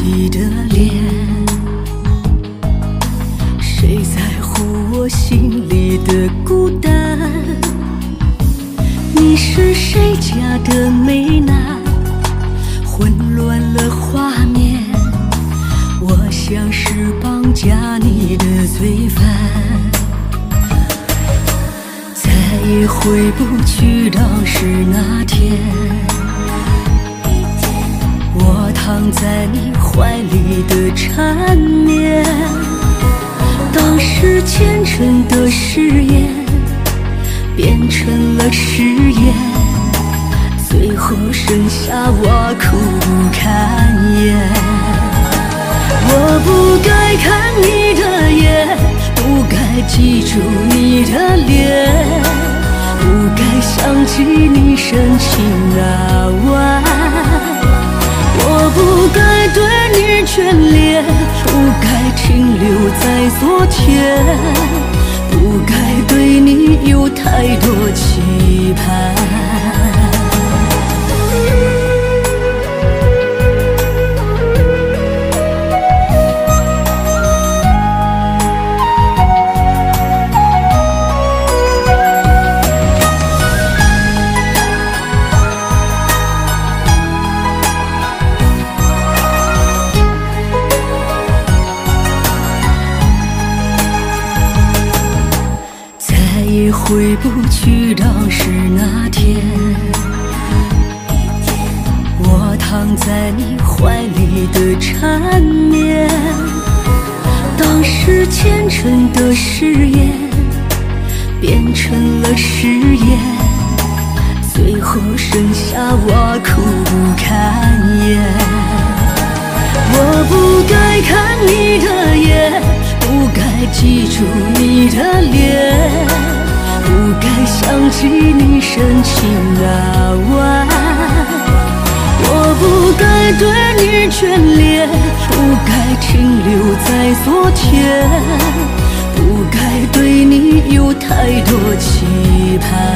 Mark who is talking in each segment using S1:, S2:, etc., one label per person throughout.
S1: 己的脸，谁在乎我心里的孤单？你是谁家的美男？混乱了画面，我像是绑架你的罪犯，再也回不去当时那天。我躺在你怀里的缠绵，当时虔诚的誓言变成了誓言，最后剩下我苦不堪言。我不该看你的眼，不该记住你的脸，不该想起你深情那晚。我不该对你眷恋，不该停留在昨天，不该对你有太多期盼。也回不去当时那天，我躺在你怀里的缠绵，当时虔诚的誓言变成了誓言，最后剩下我苦不堪言。我不该看你的眼，不该记住你的脸，不该想起你深情那晚。我不该对你眷恋，不该停留在昨天，不该对你有太多期盼。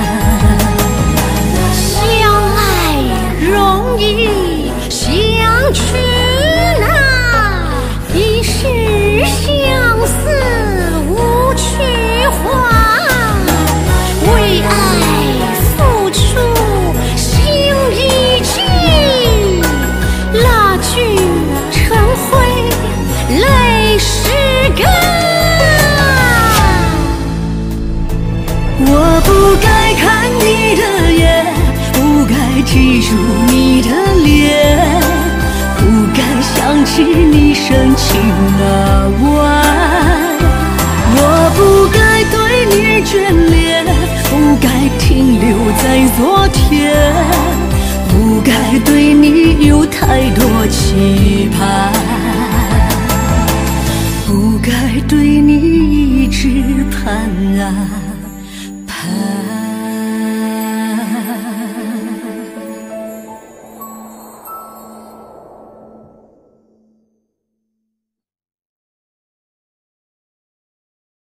S2: 相爱容易，相去难，一世相思无去还。为爱付出心已尽，蜡炬成灰泪湿干。
S1: 我不该看你的眼，不该记住你的脸，不该想起你深情那晚。我不该对你眷恋，不该停留在昨天，不该对你有太多期盼，不该对你一直盼啊。